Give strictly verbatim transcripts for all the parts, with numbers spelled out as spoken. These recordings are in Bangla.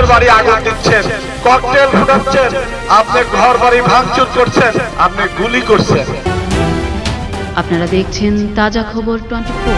মানুষের বাড়ি আগুন দিচ্ছেন, ককটেল ফুটাচ্ছেন, আপনি ঘর বাড়ি ভাঙচুর করছেন, আপনি গুলি করছেন। আপনারা দেখছেন তাজা খবর টোয়েন্টি ফোর।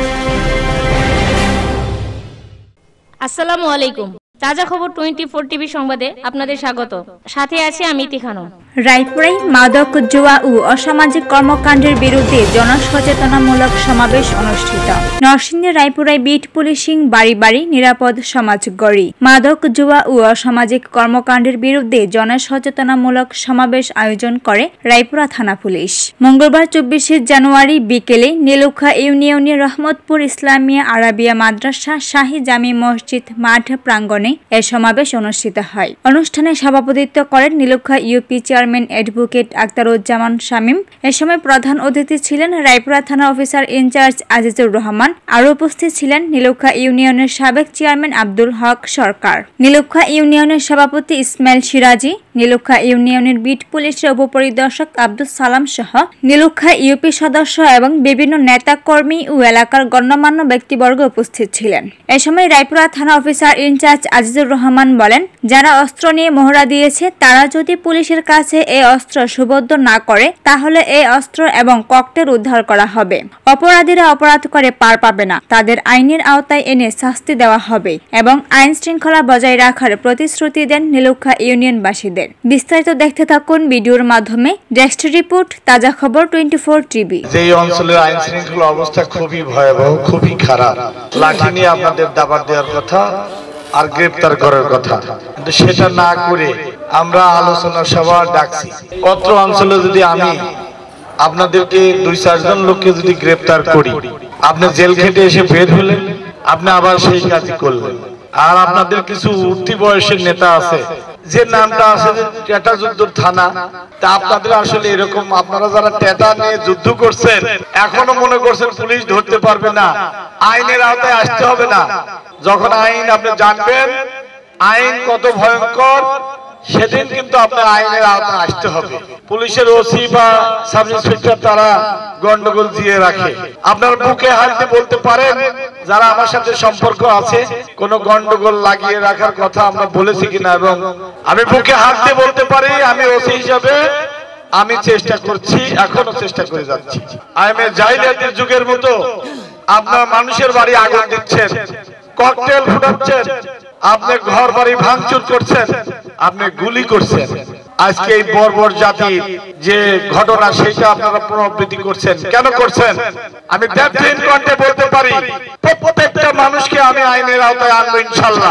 আসসালামু আলাইকুম। তাজা খবর টোয়েন্টি ফোর টিভি সংবাদে আপনাদের স্বাগত। সাথে আছে আমি তিখানো। রায়পুরায় মাদক জুয়া ও অসামাজিক কর্মকাণ্ডের বিরুদ্ধে জনসচেতনামূলক সমাবেশ অনুষ্ঠিত। নরসিংদীর রায়পুরায় বিট পুলিশিং বাড়ি বাড়ি নিরাপদ সমাজ গড়ি মাদক জুয়া ও অসামাজিক কর্মকাণ্ডের বিরুদ্ধে জনসচেতনামূলক সমাবেশ আয়োজন করে রায়পুরা থানা পুলিশ। মঙ্গলবার চব্বিশে জানুয়ারি বিকেলে নীলুখা ইউনিয়নের রহমতপুর ইসলামিয়া আরাবিয়া মাদ্রাসা শাহী জামি মসজিদ মাঠ প্রাঙ্গণে এ সমাবেশ অনুষ্ঠিত হয়। অনুষ্ঠানে সভাপতিত্ব করেন Nilukha UP chairman advocate Aktaruzzaman Shamim. এ সময় প্রধান অতিথি ছিলেন রায়পুরা থানা অফিসার ইনচার্জ আজিজুর রহমান। আরও উপস্থিত ছিলেন নীলুখা ইউনিয়নের সাবেক চেয়ারম্যান আব্দুল হক সরকার, নীলুখা ইউনিয়নের সভাপতি ইসমাইল সিরাজি, নীলুখা ইউনিয়নের বিট পুলিশের উপপরিদর্শক আব্দুল সালাম সহ নীলুখা ইউপি সদস্য এবং বিভিন্ন নেতা কর্মী ও এলাকার গণ্যমান্য ব্যক্তিবর্গ উপস্থিত ছিলেন। এ সময় রায়পুরা থানা অফিসার ইনচার্জ আজিজুর রহমান বলেন, যারা অস্ত্র নিয়ে মহড়া দিয়েছে তারা যদি পুলিশের কাছে এই অস্ত্র সুবদ্ধ না করে তাহলে এই অস্ত্র এবং ককটেল উদ্ধার করা হবে। অপরাধীরা অপরাধ করে পার পাবে না, তাদের আইনের আওতায় এনে শাস্তি দেওয়া হবে এবং আইন শৃঙ্খলা বজায় রাখার প্রতিশ্রুতি দেন নীলুখা ইউনিয়নবাসীদের। বিস্তারিত দেখতে থাকুন ভিডিওর মাধ্যমে। ডেস্ক রিপোর্ট তাজা খবর টোয়েন্টি ফোর টিভি। এই অঞ্চলের আইন শৃঙ্খলা অবস্থা খুবই ভয়াবহ, খুবই খারাপ। লাঠি নিয়ে আপনাদের দাবার দেওয়ার কথা আর গ্রেপ্তার করার কথা, কিন্তু সেটা না করে আমরা আলোচনা সভা ডাকছি। অত্র অঞ্চলে যদি আমি আপনাদেরকে দুই চারজন লোককে যদি গ্রেপ্তার করি, আপনি জেল খেটে এসে বের হলেন, আপনি আবার সেই কাজই করলেন। আর আপনাদের কিছু উঠতি বয়সের নেতা আছে, যে নামটা আছে যে টেটা যুদ্ধ থানা, তা আপনাদের আসলে এরকম আপনারা যারা টেটা নিয়ে যুদ্ধ করছেন এখনো মনে করছেন পুলিশ ধরতে পারবে না, আইনের আওতায় আসতে হবে না। যখন আইন আপনি জানবেন আইন কত ভয়ঙ্কর, সেদিন কিন্তু আপনার আইনের আওতায় আসতে হবে। পুলিশের ওসি বা সাব ইন্সপেক্টর তারা গন্ডগোল দিয়ে রাখে। আপনার বুকে হাত দিয়ে বলতে পারেন যারা আমার সাথে সম্পর্ক আছে কোন গন্ডগোল লাগিয়ে রাখার কথা আমরা বলেছি কিনা, এবং আমি বুকে হাত দিয়ে বলতে পারি আমি ওসি হিসাবে আমি চেষ্টা করছি, এখনো চেষ্টা করে যাচ্ছি। আইএমএ জাহিলিয়াতের যুগের মতো আপনার মানুষের বাড়ি আগুন দিচ্ছেন, ককটেল ফুটাচ্ছেন, আপনি ঘর বাড়ি ভাঙচুর করছেন, আপনি গুলি করছেন। আজকে এই বর্বর জাতির যে ঘটনা সেটা আপনারা পুনরাবৃত্তি করছেন। কেন করছেন? আমি দেবদিন কণ্ঠে বলতে পারি প্রত্যেকটা মানুষকে আমি আইনের আওতায় আনবো ইনশাআল্লাহ,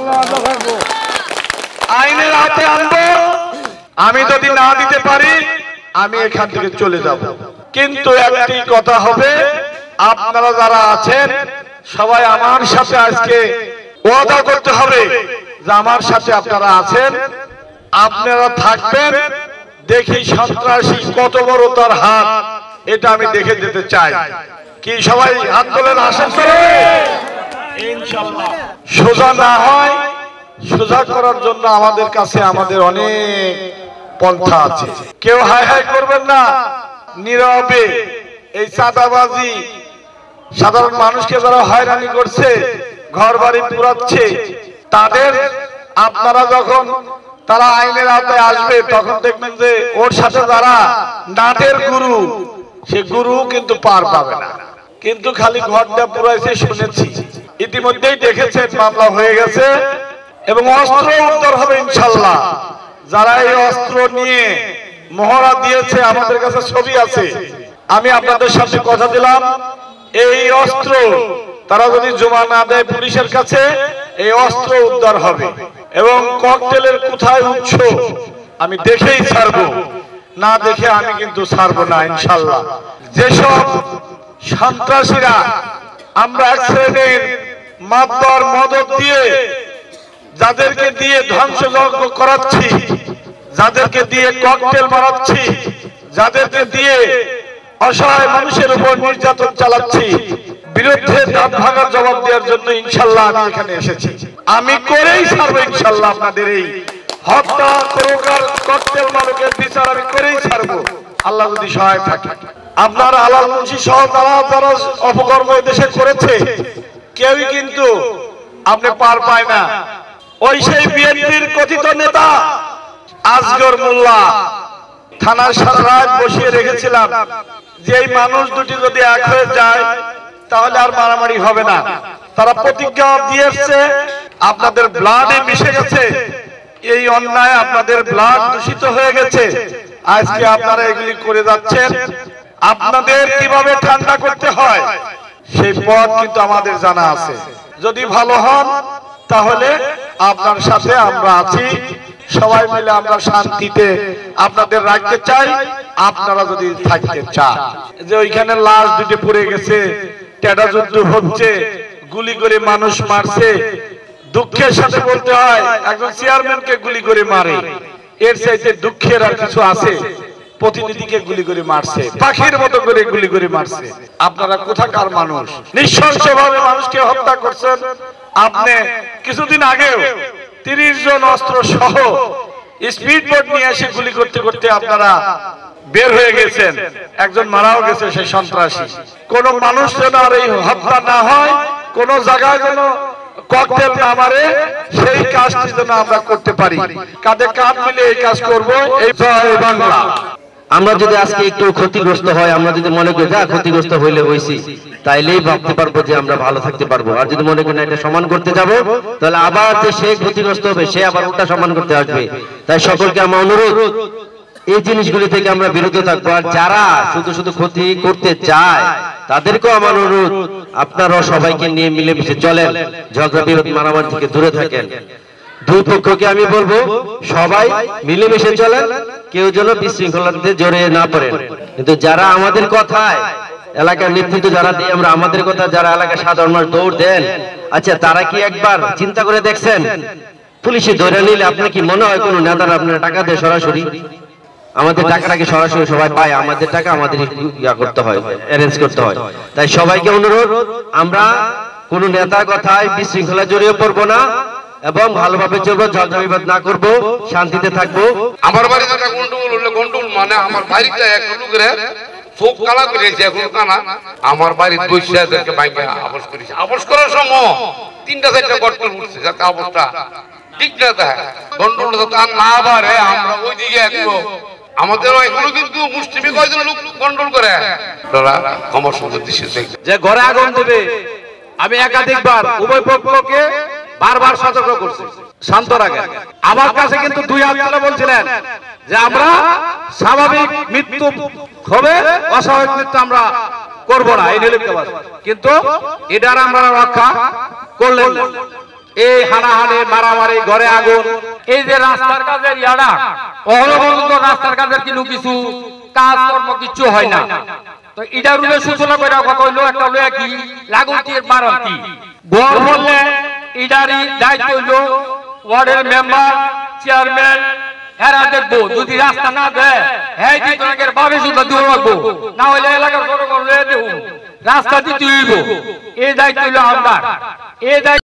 আইনের আওতায় আনবো। আমি যদি না দিতে পারি আমি এখান থেকে চলে যাব। কিন্তু একটি কথা হবে, আপনারা যারা আছেন সবাই আমার সাথে আজকে ওয়াদা করতে হবে যে আমার সাথে আপনারা আছেন, আপনারা থাকবেন। দেখি সন্ত্রাসী কত বড় তার হাত, এটা আমি দেখে যেতে চাই। কি সবাই হাত তোলেন, আশা করে ইনশাআল্লাহ। সোজা না হয়, সোজা করার জন্য আমাদের কাছে আমাদের অনেক পন্থা আছে। কেউ হাই হাই করবেন না, নীরবে এই চাঁদাবাজি সাধারণ মানুষকে যারা হয়রানি করছে, ঘর বাড়ি পুরাচ্ছে, তাদের আপনারা যখন তারা আইনের আওতায় আসবে তখন দেখবেন যে ওর সাথে যারা নাটের গুরু, সে গুরু কিন্তু পার পাবে না। কিন্তু খালি ঘরটা পুরাইছে শুনেছি, ইতিমধ্যেই দেখেছেন মামলা হয়ে গেছে এবং অস্ত্র উদ্ধার হবে ইনশাআল্লাহ। যারা এই অস্ত্র নিয়ে মহড়া দিয়েছে আমাদের কাছে ছবি আছে। আমি আপনাদের সাথে কথা দিলাম, এই অস্ত্র তারা যদি জমা না দেয় পুলিশের কাছে, এই অস্ত্র উদ্ধার হবে এবং ককটেলের কোথায় উৎস আমি দেখেই ছাড়বো, না দেখে আমি কিন্তু ছাড়বো না ইনশাআল্লাহ। যেসব সন্ত্রাসীরা আমরা এক শ্রেণীর মাতবার মদত দিয়ে যাদেরকে দিয়ে ধ্বংসযজ্ঞ করাচ্ছি, যাদেরকে দিয়ে ককটেল মারাচ্ছি, যাদেরকে দিয়ে অসহায় মানুষের উপর নির্যাতন চালাচ্ছি, বিরুদ্ধে দাঁত ভাঙার জবাব দেওয়ার জন্য ইনশাআল্লাহ আমি এখানে এসেছি। আমি করেই ছাড়বো ইনশাআল্লাহ। আপনাদের এই হত্যা প্রকার ককটেল মালকের বিচার আমি করেই ছাড়বো, আল্লাহ যদি সহায় থাকে। আপনার আলাল মুন্সি সহ যারা যারা অপকর্ম দেশে করেছে কেউই কিন্তু আপনি পার পায় না। ওই সেই বিএনপির কথিত নেতা আসগর মোল্লা থানার সারা রাত বসিয়ে রেখেছিলাম যে এই মানুষ দুটি যদি এক হয়ে যায় তাহলে আর মারামারি হবে না। তারা প্রতিজ্ঞা দিয়েছে আপনাদের ব্লাডে মিশে গেছে, এই অন্যায় আপনাদের ব্লাড দূষিত হয়ে গেছে, আজকে আপনারা এগুলি করে যাচ্ছেন। আপনাদের কিভাবে ঠান্ডা করতে হয় সেই পথ কিন্তু আমাদের জানা আছে। যদি ভালো হন তাহলে আপনার সাথে আমরা আছি, সবাই মিলে আমরা শান্তিতে আপনাদের রাখতে চাই। আপনারা যদি থাকতে চান, যে ওইখানে লাশ দুটি পড়ে গেছে, টেডা যুদ্ধ হচ্ছে, গুলি করে মানুষ মারছে, দুঃখের সাথে বলতে হয় একজন চেয়ারম্যানকে গুলি করে মারে, এর চাইতে দুঃখের আর কিছু আছে? প্রতিনিধিকে গুলি করে মারছে, পাখির মতো করে গুলি করে মারছে। আপনারা কোথাকার মানুষ? নৃশংসভাবে মানুষকে হত্যা করছেন। আপনি কিছুদিন আগেও তিরিশ জন অস্ত্র সহ স্পিড বোট নিয়ে এসে গুলি করতে করতে আপনারা বের হয়ে গেছেন, একজন মারাও গেছে সেই সন্ত্রাসী। কোন মানুষ যেন আর এই হত্যা না হয়, কোন জায়গায় যেন ককটেল না মারে, সেই কাজটি যেন আমরা করতে পারি। কাঁধে কাঁধ মিলে এই কাজ করব। এই জয় বাংলা। আমরা যদি আজকে একটু ক্ষতিগ্রস্ত হয়, আমরা যদি মনে করি যা ক্ষতিগ্রস্ত হইলে হয়েছি, তাইলেই ভাবতে পারবো যে আমরা ভালো থাকতে পারবো। আর যদি মনে করি না এটা সমান করতে যাব, তাহলে আবার যে সে ক্ষতিগ্রস্ত হবে সে আবার ওটা সমান করতে আসবে। তাই সকলকে আমার অনুরোধ, এই জিনিসগুলি থেকে আমরা বিরত থাকবো। আর যারা শুধু শুধু ক্ষতি করতে চায় তাদেরকেও আমার অনুরোধ, আপনারাও সবাইকে নিয়ে মিলেমিশে চলেন, ঝগড়া বিরোধ মারামারি থেকে দূরে থাকেন। দুই পক্ষকে আমি বলবো সবাই মিলেমিশে চলেন, কেউ যেন বিশৃঙ্খলাতে জড়িয়ে না পড়েন। কিন্তু যারা আমাদের কথায় এলাকার নেতৃত্ব যারা দিই আমরা, আমাদের কথা যারা এলাকার সাধারণ মানুষ দৌড় দেন, আচ্ছা তারা কি একবার চিন্তা করে দেখছেন পুলিশে ধরে নিলে আপনার কি মনে হয় কোনো নেতারা আপনার টাকা দেয় সরাসরি? আমাদের টাকাটাকে সরাসরি সবাই পায়, আমাদের টাকা আমাদের ইয়া করতে হয়, অ্যারেঞ্জ করতে হয়। তাই সবাইকে অনুরোধ, আমরা কোন নেতার কথায় বিশৃঙ্খলা জড়িয়ে পড়বো না এবং ভালোভাবে চলবো, ঝগড়া বিবাদ না করবো, শান্তিতে থাকবো। আমার বাড়িতে একটা গন্ডগোল হলে, গন্ডগোল মানে আমার বাড়িতে একটা লোকের চোখ কালা করেছে, এখন কানা আমার বাড়ির বৈশাখকে বাইকে আবাস করেছে। আবাস করার সময় তিনটা চারটা গন্ডগোল উঠছে, যাতে অবস্থা ঠিক না থাকে। গন্ডগোল তার না বাড়ে, আমরা ওই দিকে একটু আমাদের এখনো কিন্তু মুসলিমে কয়জন লোক গন্ডগোল করে। আমার সঙ্গে যে ঘরে আগুন দেবে, আমি একাধিকবার উভয় পক্ষকে বারবার সতর্ক করছি, শান্ত রাখেন। আমার কাছে কিন্তু দুই হাত তুলে বলছিলেন যে আমরা স্বাভাবিক মৃত্যু হবে, অস্বাভাবিক মৃত্যু আমরা করবো না, এই নির্লিপ্তবাদ। কিন্তু এটার আমরা রক্ষা করলেন না। এই হানাহানি, মারামারি, ঘরে আগুন, এই যে রাস্তার কাজের ইয়াটা অহরবন্ধ, রাস্তার কাজের কিন্তু কিছু কাজকর্ম কিছু হয় না। তো এটা রুলে সূচনা করে কথা হইলো, একটা হলো কি লাগুতির মারান্তি গড় বললে এটারই দায়িত্ব হইলো ওয়ার্ডের মেম্বার, চেয়ারম্যান, এরা দেখবো। যদি রাস্তা না দেয় হ্যাঁ দিনের ভাবে শুধু দূর রাখবো, না হলে এলাকার জনগণ দেখুন রাস্তা দিতে হইব। এই দায়িত্ব হইলো আমরা। এই দায়িত্ব